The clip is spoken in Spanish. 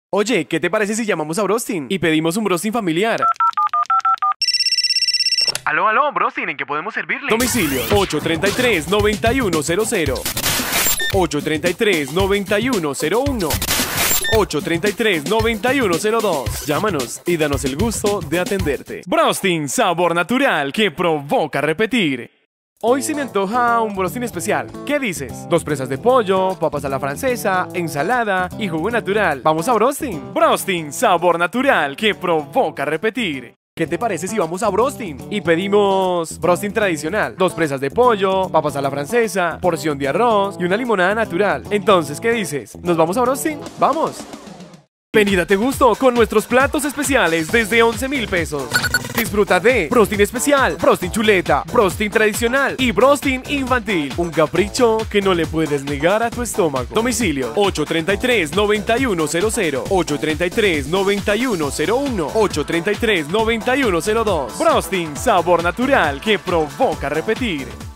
Oye, ¿qué te parece si llamamos a Brostin y pedimos un Brostin familiar? Aló, aló, Brostin, ¿en qué podemos servirle? Domicilio 833-9100, 833-9101, 833-9102. Llámanos y danos el gusto de atenderte. Brostin, sabor natural que provoca repetir. Hoy se me antoja un Brostin especial. ¿Qué dices? 2 presas de pollo, papas a la francesa, ensalada y jugo natural. Vamos a Brostin. Brostin, sabor natural que provoca repetir. ¿Qué te parece si vamos a Brostin y pedimos Brostin tradicional? 2 presas de pollo, papas a la francesa, porción de arroz y una limonada natural. Entonces, ¿qué dices? ¿Nos vamos a Brostin? ¡Vamos! Ven y date gusto con nuestros platos especiales desde 11.000 pesos. Disfruta de Brostin especial, Brostin chuleta, Brostin tradicional y Brostin infantil. Un capricho que no le puedes negar a tu estómago. Domicilio 833-9100, 833-9101, 833-9102. Brostin, sabor natural que provoca repetir.